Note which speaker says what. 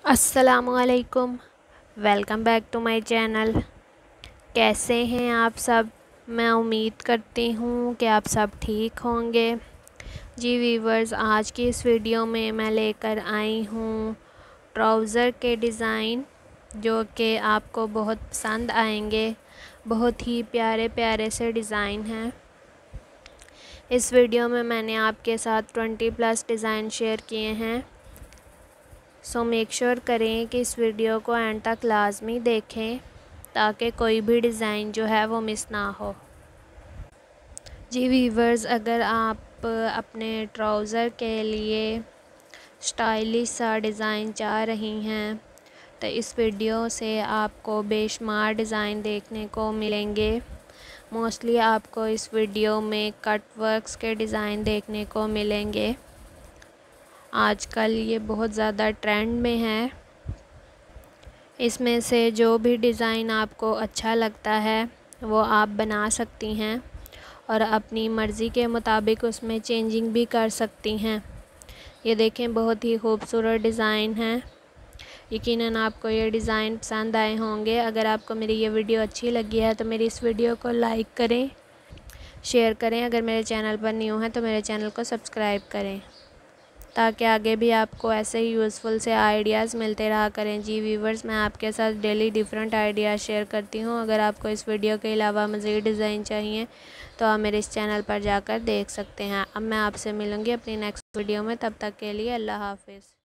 Speaker 1: अस्सलामुअलैकुम। Welcome back to my channel. कैसे हैं आप सब? मैं उम्मीद करती हूँ कि आप सब ठीक होंगे। जी वीवर्स, आज की इस वीडियो में मैं लेकर आई हूँ ट्राउज़र के डिज़ाइन जो कि आपको बहुत पसंद आएंगे। बहुत ही प्यारे प्यारे से डिज़ाइन हैं। इस वीडियो में मैंने आपके साथ 20+ डिज़ाइन शेयर किए हैं। सो मेक श्योर करें कि इस वीडियो को एंड तक लाजमी देखें ताकि कोई भी डिज़ाइन जो है वो मिस ना हो। जी वीवर्स, अगर आप अपने ट्राउज़र के लिए स्टाइलिश सा डिज़ाइन चाह रही हैं तो इस वीडियो से आपको बेशुमार डिज़ाइन देखने को मिलेंगे। मोस्टली आपको इस वीडियो में कट वर्क्स के डिज़ाइन देखने को मिलेंगे। आजकल ये बहुत ज़्यादा ट्रेंड में है। इसमें से जो भी डिज़ाइन आपको अच्छा लगता है वो आप बना सकती हैं और अपनी मर्ज़ी के मुताबिक उसमें चेंजिंग भी कर सकती हैं। ये देखें, बहुत ही खूबसूरत डिज़ाइन है। यकीनन आपको ये डिज़ाइन पसंद आए होंगे। अगर आपको मेरी ये वीडियो अच्छी लगी है तो मेरी इस वीडियो को लाइक करें, शेयर करें। अगर मेरे चैनल पर न्यू हैं तो मेरे चैनल को सब्सक्राइब करें ताकि आगे भी आपको ऐसे ही यूज़फुल से आइडियाज़ मिलते रहा करें। जी व्यूवर्स, मैं आपके साथ डेली डिफरेंट आइडियाज़ शेयर करती हूँ। अगर आपको इस वीडियो के अलावा मज़ीद डिज़ाइन चाहिए तो आप मेरे इस चैनल पर जाकर देख सकते हैं। अब मैं आपसे मिलूँगी अपनी नेक्स्ट वीडियो में। तब तक के लिए अल्लाह हाफ़िज़।